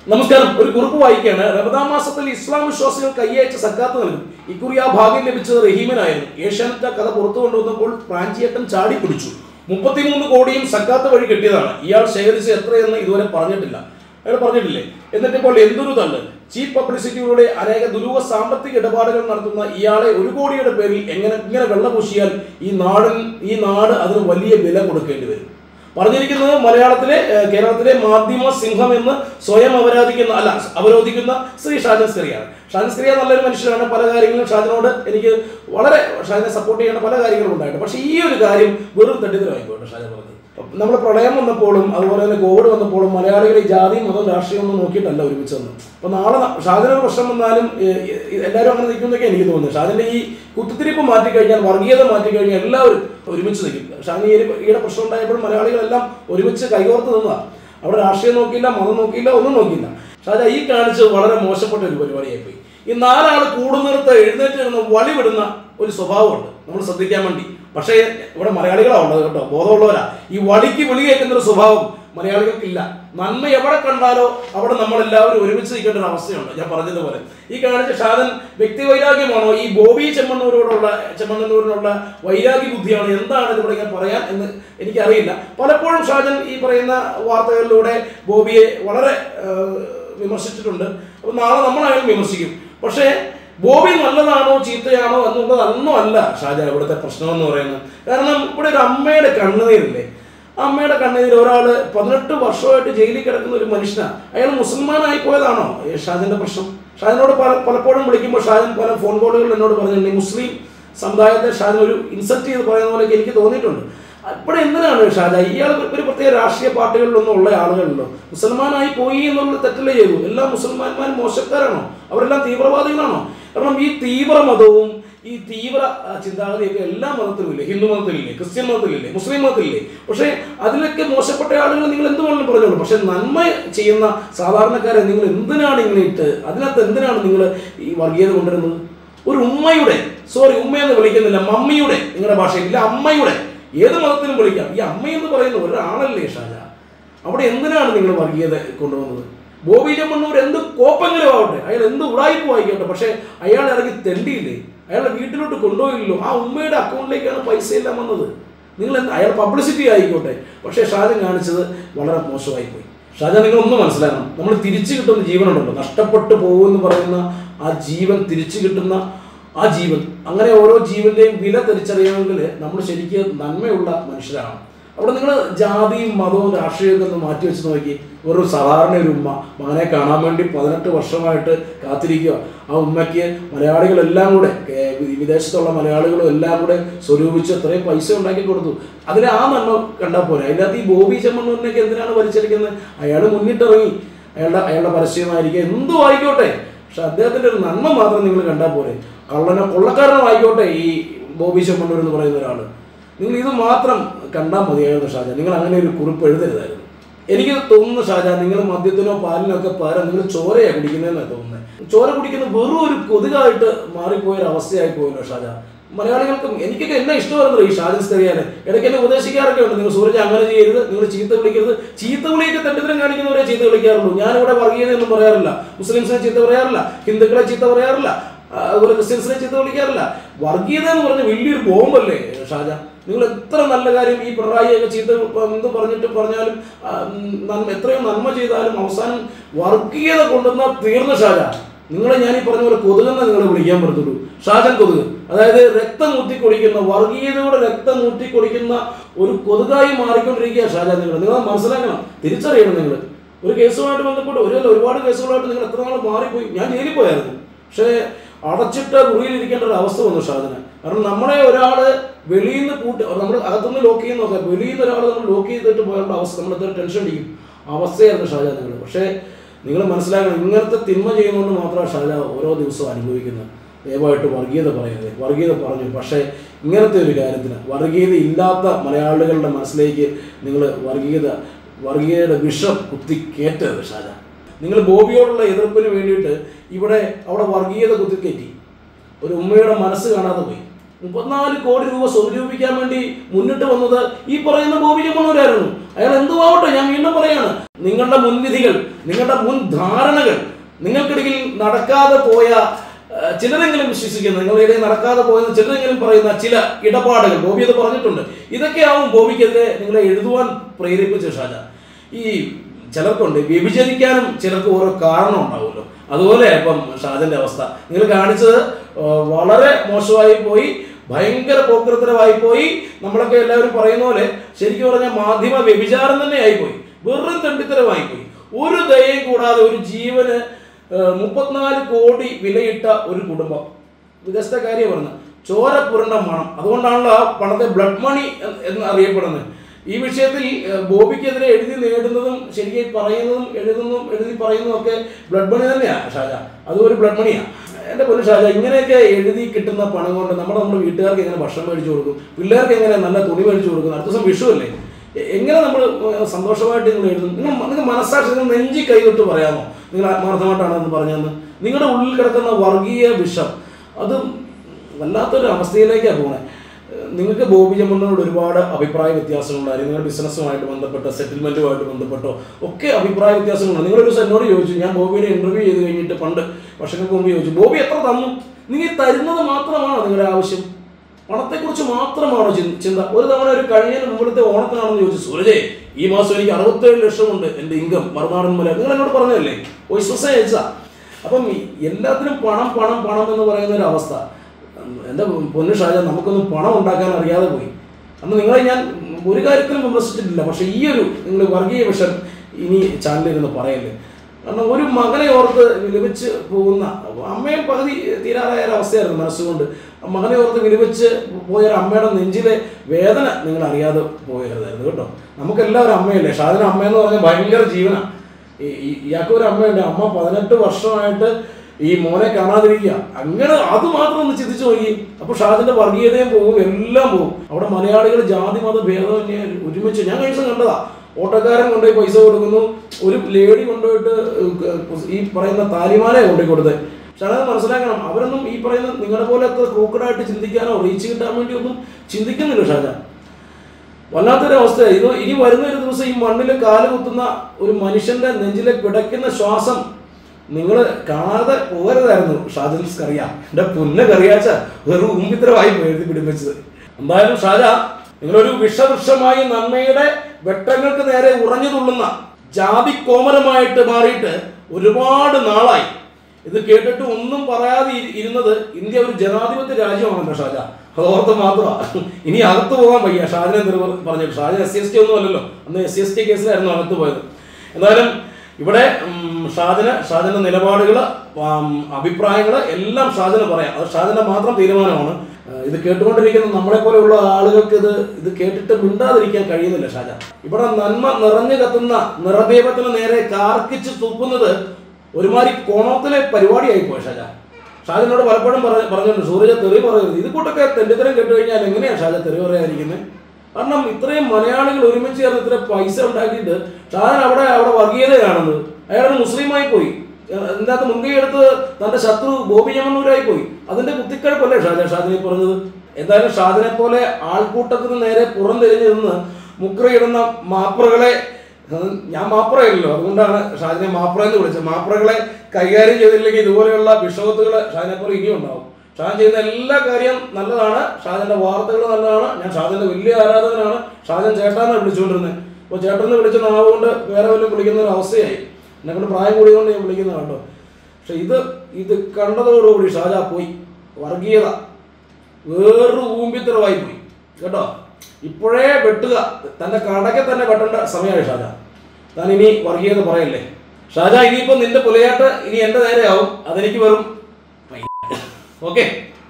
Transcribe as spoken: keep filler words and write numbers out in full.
നമസ്കാരം. ഒരു കുറിപ്പ് വായിക്കുകയാണ്. റമദാൻ മാസത്തിൽ ഇസ്ലാം വിശ്വാസികൾ കയ്യയച്ച സക്കാത്ത് നൽകും. ഇക്കുറി ആ ഭാഗ്യം ലഭിച്ചത് റഹീമിനായിരുന്നു. ഏഷ്യാനെറ്റ് കഥ പുറത്തു കൊണ്ടുവന്നപ്പോൾ പ്രാഞ്ചിയേട്ടൻ ചാടി പിടിച്ചു. മുപ്പത്തിമൂന്ന് കോടിയും സക്കാത്ത് വഴി കിട്ടിയതാണ്. ഇയാൾ ശേഖരിച്ച് എത്രയെന്ന് ഇതുവരെ പറഞ്ഞിട്ടില്ല. അയാൾ പറഞ്ഞിട്ടില്ലേ? എന്നിട്ട് ഇപ്പോൾ എന്തൊരു തള്ള്! ചീപ്പ് പബ്ലിസിറ്റിയിലൂടെ അനേക ദുരൂഹ സാമ്പത്തിക ഇടപാടുകൾ നടത്തുന്ന ഇയാളെ ഒരു കോടിയുടെ പേരിൽ എങ്ങനെ ഇങ്ങനെ വെള്ളപൂശിയാൽ ഈ നാടിൻ ഈ നാട് അതിന് വലിയ വില കൊടുക്കേണ്ടി വരും. പറഞ്ഞിരിക്കുന്നത് മലയാളത്തിലെ കേരളത്തിലെ മാധ്യമ സിംഹം എന്ന് സ്വയം അവരാധിക്കുന്ന അല്ല അവരോധിക്കുന്ന ശ്രീ ഷാജൻ സ്കറിയാണ്. ഷാജൻ സ്കറിയ നല്ലൊരു മനുഷ്യനാണ്. പല കാര്യങ്ങളും ഷാജനോട് എനിക്ക് വളരെ ഷാജനെ സപ്പോർട്ട് ചെയ്യുന്ന പല കാര്യങ്ങളും ഉണ്ടായിട്ട്, പക്ഷേ ഈ ഒരു കാര്യം വെറും തെറ്റിദ്ധരമായിപ്പോട്ടെ ഷാജൻ പറഞ്ഞത്. നമ്മൾ പ്രളയം വന്നപ്പോഴും അതുപോലെ തന്നെ കോവിഡ് വന്നപ്പോഴും മലയാളികൾ ഈ ജാതി മതം രാഷ്ട്രീയം ഒന്നും നോക്കിയിട്ടല്ല ഒരുമിച്ച് വന്നു. അപ്പോൾ നാളെ ഷാജനൊരു പ്രശ്നം വന്നാലും എല്ലാവരും അങ്ങനെ നിൽക്കുന്നതൊക്കെ എനിക്ക് തോന്നുന്നത്. ഷാജൻ്റെ ഈ കുത്തിത്തിരിപ്പ് മാറ്റിക്കഴിഞ്ഞാൽ, വർഗീയത മാറ്റിക്കഴിഞ്ഞാൽ എല്ലാവരും ഒരുമിച്ച് നിൽക്കും. ഷാജൻ ഈ ഈയുടെ പ്രശ്നം ഉണ്ടായപ്പോഴും മലയാളികളെല്ലാം ഒരുമിച്ച് കൈകോർത്ത് നിന്നതാണ്. അവിടെ രാഷ്ട്രീയം നോക്കിയില്ല, മതം നോക്കിയില്ല, ഒന്നും നോക്കിയില്ല. ഷാജ ഈ കാണിച്ച് വളരെ മോശപ്പെട്ട ഒരു പരിപാടിയായിപ്പോയി. ഈ നാലാൾ കൂടുന്നിടത്ത് എഴുന്നേറ്റ് നിന്ന് വളി വിടുന്ന ഒരു സ്വഭാവമുണ്ട്, നമ്മൾ ശ്രദ്ധിക്കാൻ വേണ്ടി. പക്ഷേ ഇവിടെ മലയാളികളാണ് ഉള്ളത് കേട്ടോ, ബോധമുള്ളവരാ. ഈ വടിക്ക് വിളി കേൾക്കുന്ന ഒരു സ്വഭാവം മലയാളികൾക്കില്ല. നന്മ എവിടെ കണ്ടാലോ അവിടെ നമ്മളെല്ലാവരും ഒരുമിച്ച് നിൽക്കേണ്ട ഒരു അവസ്ഥയുണ്ട്. ഞാൻ പറഞ്ഞതുപോലെ ഈ കാണിച്ച ഷാജൻ വ്യക്തി വൈരാഗ്യമാണോ, ഈ ബോബി ചെമ്മണ്ണൂരോടുള്ള ചെമ്മണ്ണൂരിനുള്ള വൈരാഗ്യ ബുദ്ധിയാണോ, എന്താണ് ഇതിവിടെ ഞാൻ പറയാൻ എന്ന് എനിക്കറിയില്ല. പലപ്പോഴും ഷാജൻ ഈ പറയുന്ന വാർത്തകളിലൂടെ ബോബിയെ വളരെ വിമർശിച്ചിട്ടുണ്ട്. അപ്പോൾ നാളെ നമ്മളായാലും വിമർശിക്കും. പക്ഷേ ബോബി നല്ലതാണോ ചീത്തയാണോ എന്നുള്ളത് അതൊന്നും അല്ല ഷാജ ഇവിടുത്തെ പ്രശ്നമെന്ന് പറയുന്നത്. കാരണം ഇവിടെ ഒരു അമ്മയുടെ കണ്ണുനീരില്ലേ, അമ്മയുടെ കണ്ണുനീർ. ഒരാൾ പതിനെട്ട് വർഷമായിട്ട് ജയിലിൽ കിടക്കുന്ന ഒരു മനുഷ്യനാണ്. അയാൾ മുസൽമാനായി പോയതാണോ ഷാജൻ്റെ പ്രശ്നം? ഷാജനോട് പല പലപ്പോഴും വിളിക്കുമ്പോൾ ഷാജൻ പല ഫോൺ കോളുകളിൽ എന്നോട് പറഞ്ഞിട്ടുണ്ട് മുസ്ലിം സമുദായത്തെ ഷാജൻ ഒരു ഇൻസൾട്ട് ചെയ്ത് പറയുന്ന പോലെയൊക്കെ എനിക്ക് തോന്നിയിട്ടുണ്ട്. ഇവിടെ എന്തിനാണ് ഷാജ ഇയാൾ ഒരു പ്രത്യേക രാഷ്ട്രീയ പാർട്ടികളിലൊന്നും ഉള്ള ആളുകളുണ്ടോ? മുസൽമാനായി പോയി എന്നുള്ളത് തെറ്റല്ലേ ചെയ്തു? എല്ലാ മുസൽമാന്മാരും മോശക്കാരാണോ? അവരെല്ലാം തീവ്രവാദികളാണോ? കാരണം ഈ തീവ്ര മതവും ഈ തീവ്ര ചിന്താഗതിയൊക്കെ എല്ലാ മതത്തിലുമില്ലേ, ഹിന്ദു മതത്തിലില്ലേ, ക്രിസ്ത്യൻ മതത്തിലില്ലേ, മുസ്ലിം മതത്തിലില്ലേ. പക്ഷേ അതിലൊക്കെ മോശപ്പെട്ട ആളുകൾ നിങ്ങൾ എന്ത് വേണമെങ്കിലും പറഞ്ഞോളൂ. പക്ഷെ നന്മ ചെയ്യുന്ന സാധാരണക്കാരെ നിങ്ങൾ എന്തിനാണ് ഇങ്ങനെ ഇട്ട് അതിനകത്ത് എന്തിനാണ് നിങ്ങൾ ഈ വർഗീയത കൊണ്ടുവരുന്നത്? ഒരു ഉമ്മയുടെ സോറി ഉമ്മയെന്ന് വിളിക്കുന്നില്ല, മമ്മിയുടെ, നിങ്ങളുടെ ഭാഷയില്ല, അമ്മയുടെ, ഏത് മതത്തിലും വിളിക്കാം. ഈ അമ്മയെന്ന് പറയുന്ന ഒരാളല്ലേ ഷാജ? അവിടെ എന്തിനാണ് നിങ്ങൾ വർഗീയത കൊണ്ടുവന്നത്? ബോബി ചെമ്മണ്ണൂർ എന്ത് കോപ്പെങ്കിലും ആവട്ടെ, അയാൾ എന്ത് ഉടായിപ്പ് വായിക്കട്ടെ, പക്ഷേ അയാൾ ഇറങ്ങി തെണ്ടിയില്ലേ, അയാളുടെ വീട്ടിലോട്ട് കൊണ്ടുപോയില്ലല്ലോ. ആ ഉമ്മയുടെ അക്കൗണ്ടിലേക്കാണ് പൈസ എല്ലാം വന്നത്. നിങ്ങൾ എന്ത് അയാൾ പബ്ലിസിറ്റി ആയിക്കോട്ടെ, പക്ഷേ ഷാജൻ കാണിച്ചത് വളരെ മോശമായി പോയി. ഷാജ നിങ്ങളൊന്നും മനസ്സിലാക്കണം, നമ്മൾ തിരിച്ചു കിട്ടുന്ന ജീവനുണ്ടല്ലോ, നഷ്ടപ്പെട്ടു പോകുമെന്ന് പറയുന്ന ആ ജീവൻ തിരിച്ചു കിട്ടുന്ന ആ ജീവൻ, അങ്ങനെ ഓരോ ജീവന്റെയും വില തിരിച്ചറിയണമെങ്കിൽ നമ്മൾ ശരിക്കും നന്മയുള്ള മനുഷ്യരാണ്. അവിടെ നിങ്ങൾ ജാതിയും മതവും രാഷ്ട്രീയമൊക്കെ ഒന്ന് മാറ്റി വെച്ച് നോക്കി. ഒരു സാധാരണ ഒരു ഉമ്മ മകനെ കാണാൻ വേണ്ടി പതിനെട്ട് വർഷമായിട്ട് കാത്തിരിക്കുക. ആ ഉമ്മയ്ക്ക് മലയാളികളെല്ലാം കൂടെ, വിദേശത്തുള്ള മലയാളികളും എല്ലാം കൂടെ സ്വരൂപിച്ച് എത്രയും പൈസ ഉണ്ടാക്കി കൊടുത്തു. അതിന് ആ നന്മ കണ്ടാൽ പോരെ. അതിനകത്ത് ഈ ബോബി ചെമ്മണ്ണൂരിനൊക്കെ എന്തിനാണ് വലിച്ചെടുക്കുന്നത്? അയാൾ മുന്നിട്ടിറങ്ങി, അയാളുടെ അയാളുടെ പരസ്യമായിരിക്കും എന്തും ആയിക്കോട്ടെ, പക്ഷെ അദ്ദേഹത്തിൻ്റെ ഒരു നന്മ മാത്രം നിങ്ങൾ കണ്ടാൽ പോരെ. കള്ളനോ കൊള്ളക്കാരനോ ആയിക്കോട്ടെ ഈ ബോബി ചെമ്മണ്ണൂർ എന്ന് പറയുന്ന ഒരാൾ, നിങ്ങൾ ഇത് മാത്രം കണ്ടാൽ മതിയായിരുന്നു ഷാജ. നിങ്ങൾ അങ്ങനെ ഒരു കുറിപ്പ് എഴുതരുതായിരുന്നു. എനിക്ക് തോന്നുന്നു ഷാജ, നിങ്ങൾ മദ്യത്തിനോ പാലിനോ ഒക്കെ പകരം നിങ്ങൾ ചോരയാണ് കുടിക്കുന്നതെന്നാണ് തോന്നുന്നത്. ചോര കുടിക്കുന്ന വെറും ഒരു കൊതുകായിട്ട് മാറിപ്പോയൊരു അവസ്ഥയായി പോയല്ലോ ഷാജ. മലയാളികൾക്കും എനിക്കൊക്കെ എന്നെ ഇഷ്ടമായിരുന്നു ഈ ഷാജൻ സ്കറിയാനെ. ഇടയ്ക്ക് എന്നെ ഉപദേശിക്കാറൊക്കെ ഉണ്ട്, നിങ്ങൾ സൂരജ് അങ്ങനെ ചെയ്യരുത്, നിങ്ങൾ ചീത്ത വിളിക്കരുത്. ചീത്ത വിളിയൊക്കെ തെണ്ടിത്തരം കാണിക്കുന്നവരെ ചീത്ത വിളിക്കാറുള്ളൂ. ഞാനിവിടെ വർഗീയതയൊന്നും പറയാറില്ല, മുസ്ലിംസിനെ ചീത്ത പറയാറില്ല, ഹിന്ദുക്കളെ ചീത്ത പറയാറില്ല, അതുപോലെ ക്രിസ്ത്യൻസിനെ ചീത്ത വിളിക്കാറില്ല. വർഗീയത എന്ന് പറഞ്ഞ വലിയൊരു ബോംബല്ലേ ഷാജ? നിങ്ങൾ എത്ര നല്ല കാര്യം ഈ പിണറായിയൊക്കെ ചീത്ത എന്ത് പറഞ്ഞിട്ട് പറഞ്ഞാലും എത്രയോ നന്മ ചെയ്താലും അവസാനം വർഗീയത കൊണ്ടുവന്നാൽ തീർന്ന ഷാജ. നിങ്ങളെ ഞാൻ ഈ പറഞ്ഞ പോലെ കൊതുകെന്ന് നിങ്ങളെ വിളിക്കാൻ പറ്റത്തുള്ളൂ. ഷാജൻ കൊതുക്, അതായത് രക്തം ഊറ്റിക്കൊടിക്കുന്ന, വർഗീയതയുടെ രക്തം ഊറ്റിക്കൊടിക്കുന്ന ഒരു കൊതുകായി മാറിക്കൊണ്ടിരിക്കുക ഷാജ. നിങ്ങൾ നിങ്ങൾ മനസ്സിലാക്കണം, തിരിച്ചറിയണം. നിങ്ങൾ ഒരു കേസുമായിട്ട് ബന്ധപ്പെട്ട് ഒരു ഒരുപാട് കേസുകളായിട്ട് നിങ്ങൾ എത്ര നാൾ മാറിപ്പോയി. ഞാൻ ജയിലിൽ പോയായിരുന്നു, പക്ഷേ അടച്ചിട്ട് മുറിയിലിരിക്കേണ്ട ഒരു അവസ്ഥ വന്നു ഷാജന്. കാരണം നമ്മളെ ഒരാൾ വെളിയിൽ നിന്ന് കൂട്ടി, നമ്മൾ അകത്തുനിന്ന് ലോക്ക് ചെയ്യുന്ന നോക്കാം, വെളിയിൽ നിന്ന് ഒരാൾ നമ്മൾ ലോക്ക് ചെയ്തിട്ട് പോകേണ്ട അവസ്ഥ, നമ്മൾ എത്ര ടെൻഷൻ അടിക്കും അവസ്ഥയായിരുന്നു ഷാജ നിങ്ങൾ. പക്ഷേ നിങ്ങൾ മനസ്സിലാക്കണം, ഇങ്ങനത്തെ തിന്മ ചെയ്യുന്നതുകൊണ്ട് മാത്രമാണ് ഷാജ ഓരോ ദിവസവും അനുഭവിക്കുന്നത്. ദയവായിട്ട് വർഗീയത പറയുന്നത്, വർഗീയത പറഞ്ഞു, പക്ഷേ ഇങ്ങനത്തെ ഒരു കാര്യത്തിന് വർഗീയത ഇല്ലാത്ത മലയാളികളുടെ മനസ്സിലേക്ക് നിങ്ങൾ വർഗീയത വർഗീയതയുടെ വിഷം കുത്തി കയറ്റരുത് ഷാജ. നിങ്ങൾ ബോബിയോടുള്ള എതിർപ്പിന് വേണ്ടിയിട്ട് ഇവിടെ അവിടെ വർഗീയത കുത്തിക്കയറ്റി. ഒരു ഉമ്മയുടെ മനസ്സ് കാണാതെ പോയി. മുപ്പത്തിനാല് കോടി രൂപ സ്വരൂപിക്കാൻ വേണ്ടി മുന്നിട്ട് വന്നത് ഈ പറയുന്ന ബോബി ചെമ്മണ്ണൂരായിരുന്നു. അയാൾ എന്തുവാവട്ടെ, ഞാൻ വീണ്ടും പറയാണ്, നിങ്ങളുടെ മുൻവിധികൾ, നിങ്ങളുടെ മുൻ ധാരണകൾ, നിങ്ങൾക്കിടയിൽ നടക്കാതെ പോയ ചിലരെങ്കിലും വിശ്വസിക്കുന്നു, നിങ്ങളുടെ ഇടയിൽ നടക്കാതെ പോയെന്ന് ചിലരെങ്കിലും പറയുന്ന ചില ഇടപാടുകൾ, ബോബി അത് പറഞ്ഞിട്ടുണ്ട്. ഇതൊക്കെയാവും ബോബിക്കെതിരെ നിങ്ങളെ എഴുതുവാൻ പ്രേരിപ്പിച്ച ഷാജ. ഈ ചിലർക്കുണ്ട് വ്യഭിചരിക്കാനും ചിലർക്ക് ഓരോ കാരണം ഉണ്ടാവുമല്ലോ, അതുപോലെ ഇപ്പം ഷാജന്റെ അവസ്ഥ. നിങ്ങൾ കാണിച്ചത് വളരെ മോശമായി പോയി, ഭയങ്കര പോക്കൃത്തരമായി പോയി. നമ്മളൊക്കെ എല്ലാവരും പറയുന്ന പോലെ ശരിക്കും പറഞ്ഞാൽ മാധ്യമ വ്യഭിചാരം തന്നെ ആയിപ്പോയി, വെറും തെണ്ടിത്തരമായി പോയി. ഒരു ദയയും കൂടാതെ ഒരു ജീവന് മുപ്പത്തിനാല് കോടി വിലയിട്ട ഒരു കുടുംബം, വിദേശത്തെ കാര്യം പറഞ്ഞ ചോര പുരണ്ട മണം. അതുകൊണ്ടാണല്ലോ ആ പണത്തെ ബ്ലഡ് മണി എന്ന് അറിയപ്പെടുന്നത്. ഈ വിഷയത്തിൽ ബോബിക്കെതിരെ എഴുതി നേടുന്നതും ശരിയായി പറയുന്നതും എഴുതുന്നതും എഴുതി പറയുന്നതും ഒക്കെ ബ്ലഡ് മണി തന്നെയാണ് ഷാജ, അതും ഒരു ബ്ലഡ് മണിയാണ്. എൻ്റെ പൊന്നു ഷാജ, ഇങ്ങനെയൊക്കെ എഴുതി കിട്ടുന്ന പണം കൊണ്ട് നമ്മുടെ നമ്മുടെ വീട്ടുകാർക്ക് എങ്ങനെ ഭക്ഷണം മേടിച്ചു കൊടുക്കും, പിള്ളേർക്ക് എങ്ങനെ നല്ല തുണി മേടിച്ചു കൊടുക്കും, അടുത്ത ദിവസം വിഷു അല്ലേ, എങ്ങനെ നമ്മൾ സന്തോഷമായിട്ട് നിങ്ങൾ എഴുതും? നിങ്ങൾ നിങ്ങൾക്ക് മനസ്സാക്ഷി നിങ്ങൾ നെഞ്ചി കൈവിട്ട് പറയാമോ നിങ്ങൾ ആത്മാർത്ഥമായിട്ടാണെന്ന് പറഞ്ഞതെന്ന്? നിങ്ങളുടെ ഉള്ളിൽ കിടക്കുന്ന വർഗീയ വിഷം അത് വല്ലാത്തൊരു അവസ്ഥയിലേക്കാണ് പോകുന്നത്. നിങ്ങൾക്ക് ബോബി ചെമ്മണ്ണൂരോട് ഒരുപാട് അഭിപ്രായ വ്യത്യാസങ്ങളുണ്ടായിരുന്നു. നിങ്ങളുടെ ബിസിനസ്സുമായിട്ട് ബന്ധപ്പെട്ടോ സെറ്റിൽമെൻറ്റുമായിട്ട് ബന്ധപ്പെട്ടോ ഒക്കെ അഭിപ്രായ വ്യത്യാസങ്ങളുണ്ട്. നിങ്ങളൊരു ദിവസം എന്നോട് ചോദിച്ചു, ഞാൻ ബോബിയുടെ ഇൻ്റർവ്യൂ ചെയ്ത് കഴിഞ്ഞിട്ട് പണ്ട് വർഷങ്ങൾക്ക് മുമ്പ് ചോദിച്ചു, ബോബി എത്ര തന്നു? നിങ്ങൾ തരുന്നത് മാത്രമാണോ നിങ്ങളുടെ ആവശ്യം? പണത്തെക്കുറിച്ച് മാത്രമാണോ ചിന്ത? ഒരു തവണ ഒരു കഴിഞ്ഞ മുമ്പിലത്തെ ഓണത്തിനാണെന്ന് ചോദിച്ചു, സൂരജേ ഈ മാസം എനിക്ക് അറുപത്തേഴ് ലക്ഷമുണ്ട് എൻ്റെ ഇൻകം മറുനാടൻ മുല, നിങ്ങൾ എന്നോട് പറഞ്ഞതല്ലേ, വോയിസ് അയച്ചാ. അപ്പം എല്ലാത്തിനും പണം പണം പണം എന്ന് പറയുന്ന ഒരു അവസ്ഥ. എൻ്റെ പൊന്നു ഷാജ, നമുക്കൊന്നും പണം ഉണ്ടാക്കാൻ അറിയാതെ പോയി. അന്ന് നിങ്ങളെ ഞാൻ ഒരു കാര്യത്തിലും വിമർശിച്ചിട്ടില്ല, പക്ഷേ ഈ ഒരു നിങ്ങൾ വർഗീയ വിഷം ഇനി ചാനലിരുന്ന് പറയല്ലേ. കാരണം ഒരു മകനെ ഓർത്ത് വിലപിച്ച് പോകുന്ന അമ്മയെ പകുതി തീരാറായ ഒരവസ്ഥയായിരുന്നു മനസ്സുകൊണ്ട്. മകനെ ഓർത്ത് വിലപിച്ച് പോയ ഒരു അമ്മയുടെ നെഞ്ചിലെ വേദന നിങ്ങൾ അറിയാതെ പോയതായിരുന്നു കേട്ടോ. നമുക്കെല്ലാവരും അമ്മയല്ലേ. ഷാജിന് അമ്മയെന്ന് പറഞ്ഞാൽ ഭയങ്കര ജീവനാണ്. ഈ ഇയാൾക്ക് ഒരു അമ്മയുണ്ട്. അമ്മ പതിനെട്ട് വർഷമായിട്ട് ഈ മോനെ കാണാതിരിക്കുക. അങ്ങനെ അത് മാത്രം ഒന്ന് ചിന്തിച്ചു നോക്കി. അപ്പോൾ ഷാജിന്റെ വർഗീയതയും പോകും, എല്ലാം പോകും. അവിടെ മലയാളികൾ ജാതി മത ഭേദമന്യേ ഒരുമിച്ച്, ഞാൻ കഴിഞ്ഞ ദിവസം കണ്ടതാ, ഓട്ടോക്കാരൻ കൊണ്ടുപോയി പൈസ കൊടുക്കുന്നു, ഒരു ലേഡി കൊണ്ടുപോയിട്ട് ഈ പറയുന്ന താലിമാലെ കൊണ്ടുപോയി കൊടുത്തത്. പക്ഷെ അത് മനസ്സിലാക്കണം, അവരൊന്നും ഈ പറയുന്ന നിങ്ങളുടെ പോലെ അത്ര ക്രൂക്കഡായിട്ട് ചിന്തിക്കാനോ റീച്ച് കിട്ടാൻ വേണ്ടി ഒന്നും ചിന്തിക്കുന്നില്ല ഷാജ. വല്ലാത്തൊരു അവസ്ഥ ഇത്. ഇനി വരുന്ന ഒരു ദിവസം ഈ മണ്ണിൽ കാല് കുത്തുന്ന ഒരു മനുഷ്യന്റെ നെഞ്ചിലെ പിടയ്ക്കുന്ന ശ്വാസം നിങ്ങൾ കാണാതെ പോകരുതായിരുന്നു ഷാജിൽസ്ക്കറിയാം. എൻ്റെ പുന്നെ കറിയാച്ച വെറും ഉമ്പിത്തരമായി എഴുതി പിടിപ്പിച്ചത്. എന്തായാലും ഷാജ, നിങ്ങളൊരു വിഷവൃക്ഷമായി നന്മയുടെ വെട്ടങ്ങൾക്ക് നേരെ ഉറഞ്ഞു തുള്ളുന്ന ജാതി കോമരമായിട്ട് മാറിയിട്ട് ഒരുപാട് നാളായി. ഇത് കേട്ടിട്ട് ഒന്നും പറയാതെ ഇരുന്നത് ഇന്ത്യ ഒരു ജനാധിപത്യ രാജ്യമാണല്ലോ ഷാജ, അതോർത്ത് മാത്രമാണ്. ഇനി അകത്ത് പോകാൻ വയ്യ ഷാജിനെ പറഞ്ഞിട്ട്. ഷാജൻ എസ് സി എസ് ടി ഒന്നും അല്ലല്ലോ, അന്ന് എസ് സി എസ് ടി കേസിലായിരുന്നു അകത്ത് പോയത്. എന്തായാലും ഇവിടെ ഷാജിന് ഷാജിന്റെ നിലപാടുകൾ, അഭിപ്രായങ്ങൾ എല്ലാം ഷാജിന് പറയാം. അത് ഷാജിന്റെ മാത്രം തീരുമാനമാണ്. ഇത് കേട്ടുകൊണ്ടിരിക്കുന്ന നമ്മളെ പോലെയുള്ള ആളുകൾക്ക് ഇത് ഇത് കേട്ടിട്ട് മിണ്ടാതിരിക്കാൻ കഴിയുന്നില്ല ഷാജ. ഇവിടെ നന്മ നിറഞ്ഞു കത്തുന്ന നിറദീപത്തിന് നേരെ കാർക്കിച്ച് തുപ്പുന്നത് ഒരുമാതിരി കോണത്തിലെ പരിപാടിയായി പോയി ഷാജ. ഷാജിനോട് പലപ്പോഴും പറഞ്ഞ പറഞ്ഞിട്ടുണ്ട്, സൂരജ തെറി പറയരുത്. ഇത് കൂട്ടൊക്കെ തെണ്ടിത്തരം കേട്ട് കഴിഞ്ഞാൽ എങ്ങനെയാണ് ഷാജ തെറി പറയാതിരിക്കുന്നത്? കാരണം ഇത്രയും മലയാളികൾ ഒരുമിച്ച് ചേർന്ന് ഇത്ര പൈസ ഉണ്ടാക്കിയിട്ട് ഷാജൻ അവിടെ അവിടെ വർഗീയത കാണുന്നത്. അയാളൊരു മുസ്ലിമായി പോയി. ഇതിനകത്ത് മുൻകൈ എടുത്ത് തന്റെ ശത്രു ബോബി ചെമ്മണ്ണൂരായി പോയി. അതിന്റെ കുത്തിക്കഴപ്പല്ലേ ഷാജ ഷാജിനെ പറഞ്ഞത്? എന്തായാലും ഷാജിനെ പോലെ ആൾക്കൂട്ടത്തിന് നേരെ പുറംതിരിഞ്ഞു നിന്ന് മുക്രയിടുന്ന മാപ്രകളെ, ഞാൻ മാപ്രയല്ലോ, അതുകൊണ്ടാണ് ഷാജിനെ മാപ്ര എന്ന് വിളിച്ചത്. മാപ്രകളെ കൈകാര്യം ചെയ്തില്ലെങ്കിൽ ഇതുപോലെയുള്ള വിഷവത്തുകൾ ഷാജിനെ പോലെ ഇനിയും ഉണ്ടാവും. ഷാജൻ ചെയ്യുന്ന എല്ലാ കാര്യം നല്ലതാണ്, ഷാജന്റെ വാർത്തകൾ നല്ലതാണ്. ഞാൻ ഷാജന്റെ വലിയ ആരാധകനാണ്. ഷാജൻ ചേട്ടാന്നാണ് വിളിച്ചുകൊണ്ടിരുന്നത്. അപ്പോൾ ചേട്ടനെ വിളിച്ച നാവുകൊണ്ട് വേറെ വല്ലതും വിളിക്കുന്ന ഒരു അവസ്ഥയായി. എന്നെ കൊണ്ട് പ്രായം കൂടിയതുകൊണ്ട് ഞാൻ വിളിക്കുന്നത് കേട്ടോ. പക്ഷെ ഇത് ഇത് കണ്ടതോടുകൂടി ഷാജ പോയി. വർഗീയത വേറൊരു ഊമ്പിത്തരമായി പോയി കേട്ടോ. ഇപ്പോഴേ വെട്ടുക, തൻ്റെ കടക്കെ തന്നെ വെട്ടേണ്ട സമയമായി ഷാജ. താൻ ഇനി വർഗീയത പറയല്ലേ ഷാജ. ഇനിയിപ്പോൾ നിന്റെ പുലയാട്ട് ഇനി എൻ്റെ നേരെയാവും, അതെനിക്ക് വെറും ഓക്കെ.